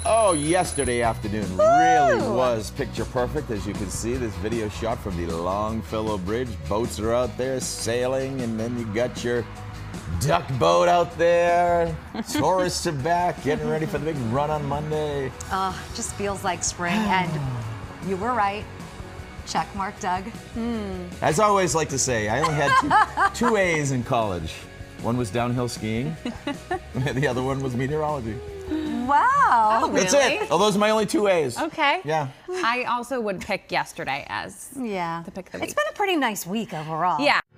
Oh, yesterday afternoon really was picture perfect. As you can see, this video shot from the Longfellow Bridge. Boats are out there sailing, and then you got your duck boat out there. Tourists are back, getting ready for the big run on Monday. Just feels like spring, and you were right. Check mark, Doug. As I always like to say, I only had two A's in college. One was downhill skiing, and the other one was meteorology. Wow. Oh, That's really? it. Oh, those are my only two A's. Okay. Yeah. I also would pick yesterday as Yeah. the pick of the week. It's been a pretty nice week overall. Yeah.